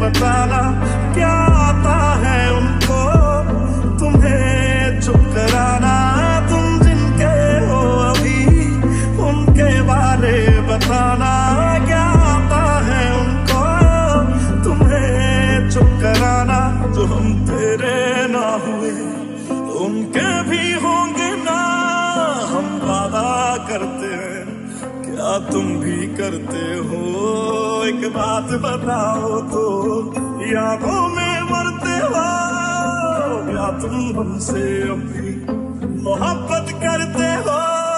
बताना क्या आता है उनको तुम्हें चुप कराना। तुम जिनके हो अभी उनके बारे बताना क्या आता है उनको तुम्हें चुप कराना। जो हम तेरे ना हुए उनके भी होंगे ना, हम वादा करते हैं क्या तुम भी करते हो। एक बात बताओ तो यादों में मरते हो या तुम हमसे अभी मोहब्बत करते हो।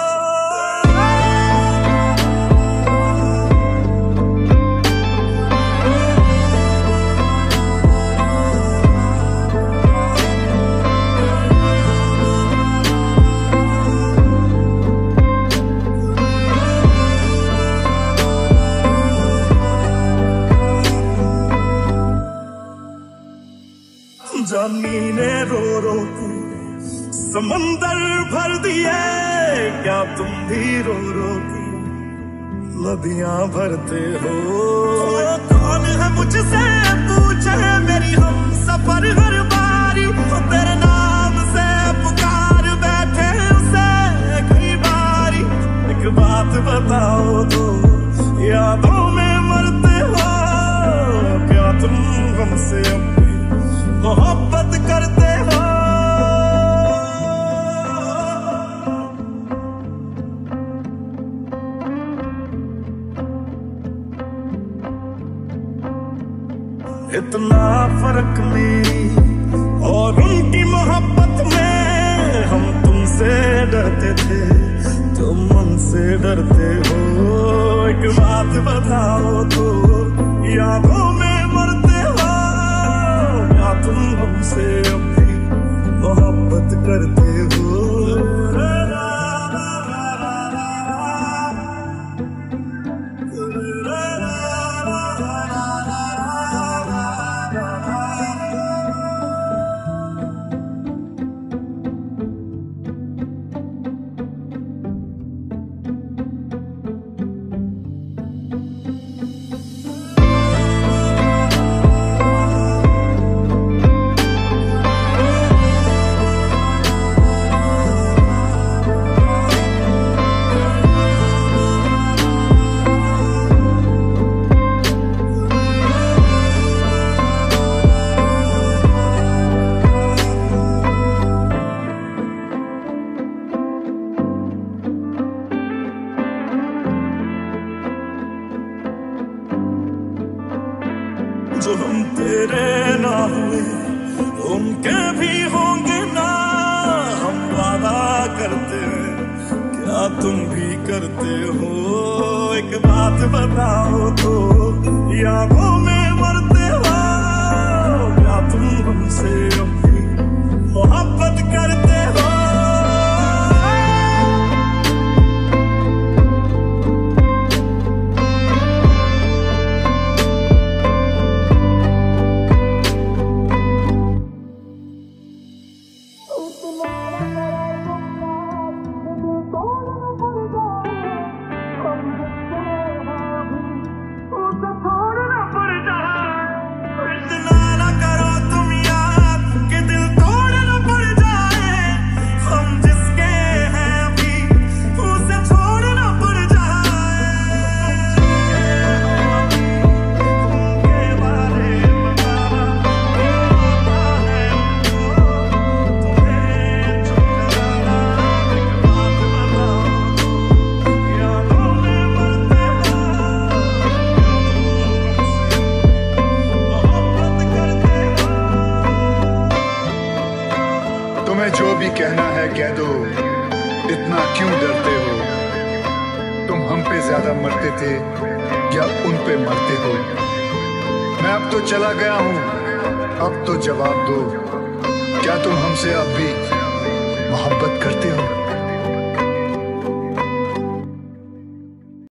जानी ने रो रो के समंदर भर दिए, क्या तुम भी रो रो के नदियां भरते हो। कौन है मुझसे पूछे मेरी हम सफर हर बारी, तेरे नाम से पुकार बैठे उसे कई बारी। एक बात बताओ तो यादों में मरते हो क्या तुम हमसे मोहब्बत करते हो। इतना फर्क मेरी और उनकी मोहब्बत में, हम तुमसे डरते थे तुम हमसे डरते हो। एक बात बताओ तो यादों में मरते हो या तुम हमसे अभी मोहब्बत करते हो। जो हम तेरे ना हुए उनके भी होंगे ना, हम वादा करते हैं क्या तुम भी करते हो। एक बात बताओ तो यादों में मरते हो क्या तुम हमसे अभी मोहब्बत करते हो। तुम्हें जो भी कहना है कह दो, इतना क्यों डरते हो। तुम हम पे ज्यादा मरते थे या उन पे मरते हो। मैं अब तो चला गया हूं, अब तो जवाब दो, क्या तुम हमसे अब भी